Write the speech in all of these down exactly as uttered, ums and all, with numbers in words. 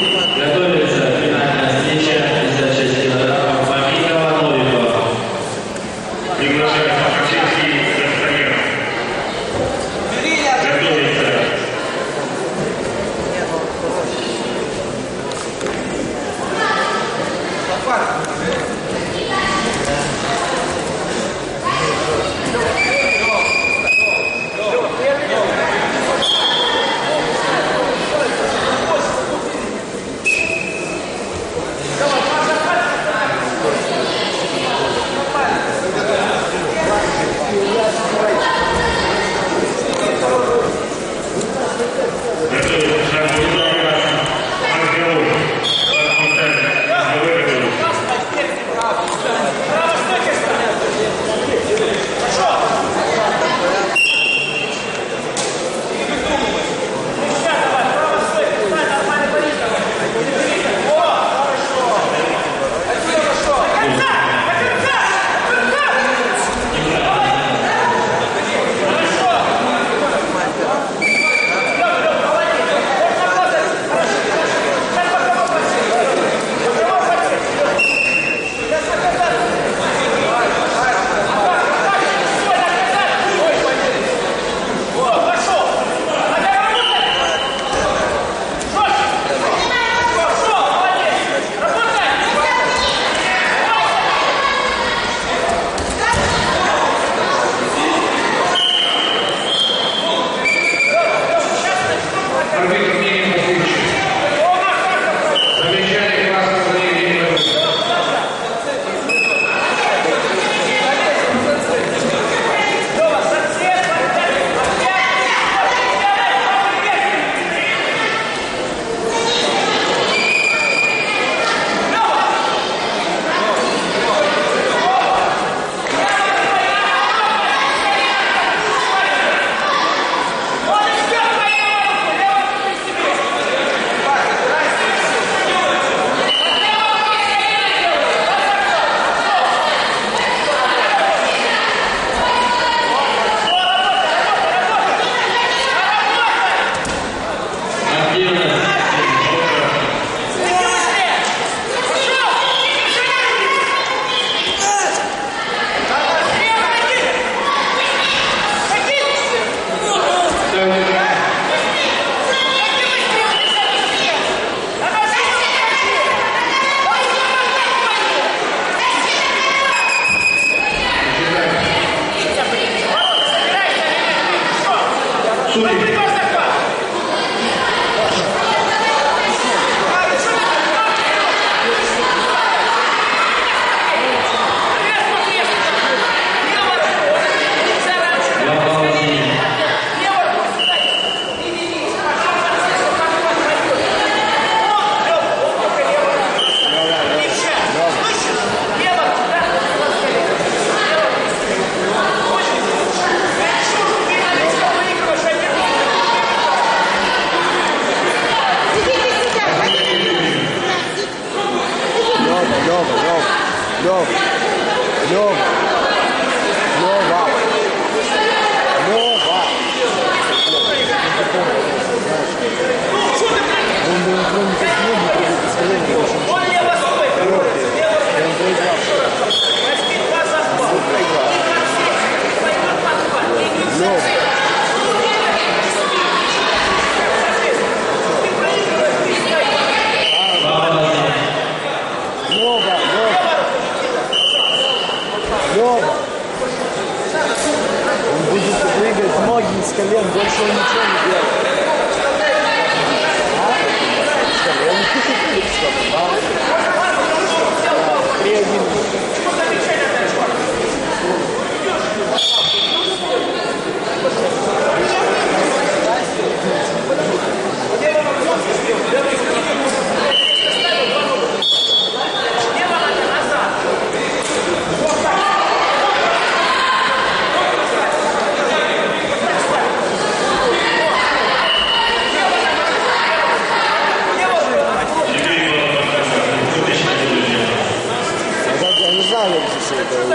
Готовится финальная встреча пятьдесят шесть килограммов Фамилова Новикова. Приглашается Максимский Достоев. Готовится.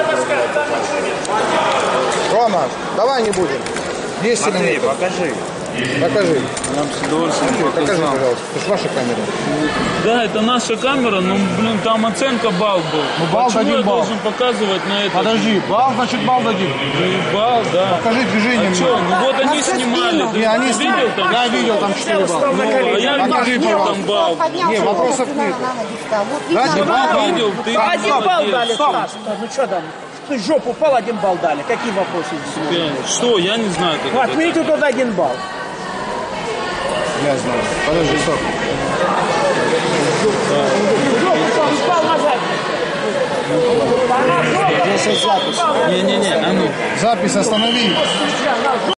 Рома, давай не будем. десять Матвей, минут. покажи. Покажи. Нам с удовольствием Покажи, показал. пожалуйста. Это же ваша камера. Да, это наша камера, но, блин, там оценка балл был. Ну, балл Почему дадим я балл. должен показывать на это? Подожди, балл, значит, балл дадим. Ну, балл, да. Покажи движение. А что? Ну вот они снимали. Ты Не, они видел снимали. там? Я видел там четыре балла. Ну, а я Покажи, видел пожалуйста. там балл. Не, вопросов нет. Ради балла. Видел, ты Один балл молодец. дали, Стас. Ну что там? Ты в жопу упал, один балл дали. Какие вопросы здесь? Я- Что? Я не знаю, как это. Отмените туда один балл. Я знаю. Подожди, стоп. В жопу упал, упал назад. Здесь есть запись. Не-не-не, а ну. Запись останови.